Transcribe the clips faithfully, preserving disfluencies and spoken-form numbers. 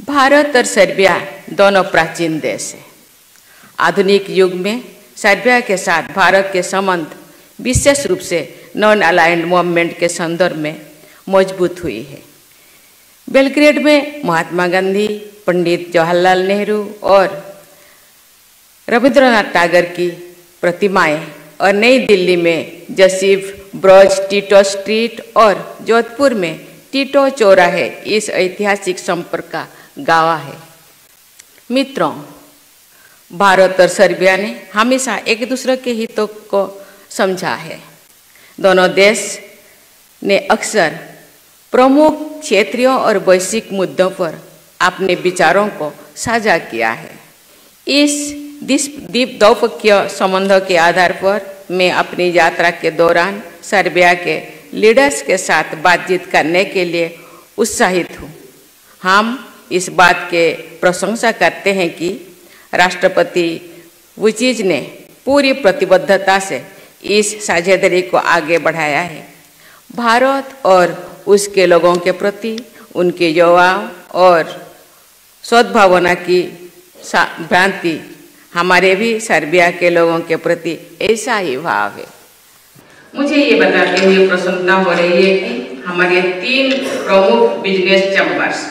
भारत और सर्बिया दोनों प्राचीन देश हैं। आधुनिक युग में सर्बिया के साथ भारत के संबंध विशेष रूप से नॉन अलाइंड मूवमेंट के संदर्भ में मजबूत हुई है। बेलग्रेड में महात्मा गांधी, पंडित जवाहरलाल नेहरू और रविंद्रनाथ टैगोर की प्रतिमाएं और नई दिल्ली में जसीफ ब्रज टीटो स्ट्रीट और जोधपुर में टीटो चौराहे इस ऐतिहासिक संपर्क का गवाह है। मित्रों, भारत और सर्बिया ने हमेशा एक दूसरे के हितों को समझा है। दोनों देश ने अक्सर प्रमुख क्षेत्रीय और वैश्विक मुद्दों पर अपने विचारों को साझा किया है। इस द्विपक्षीय संबंधों के आधार पर मैं अपनी यात्रा के दौरान सर्बिया के लीडर्स के साथ बातचीत करने के लिए उत्साहित हूँ। हम इस बात के प्रशंसा करते हैं कि राष्ट्रपति वुचिच ने पूरी प्रतिबद्धता से इस साझेदारी को आगे बढ़ाया है। भारत और उसके लोगों के प्रति उनके युवाओं और सद्भावना की भ्रांति हमारे भी सर्बिया के लोगों के प्रति ऐसा ही भाव है। मुझे ये बताते हुए प्रसन्नता हो रही है कि हमारे तीन प्रमुख business chambers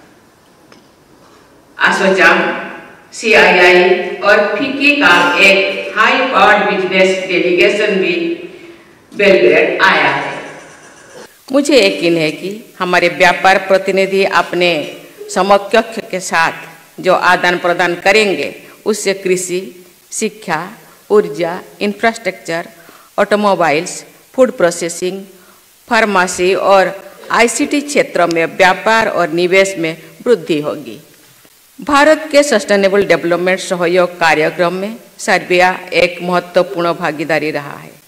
ASSOCHAM, C I I और फिक्की का एक हाई पावर्ड बिजनेस डेलीगेशन भी बेलग्रेड आया है। मुझे यकीन है कि हमारे व्यापार प्रतिनिधि अपने समकक्ष के साथ जो आदान प्रदान करेंगे उससे कृषि, शिक्षा, ऊर्जा, infrastructure, automobiles, food processing, pharmacy और आई सी टी क्षेत्रों में व्यापार और निवेश में वृद्धि होगी। भारत के सस्टेनेबल डेवलपमेंट सहयोग कार्यक्रम में सर्बिया एक महत्वपूर्ण भागीदारी रहा है।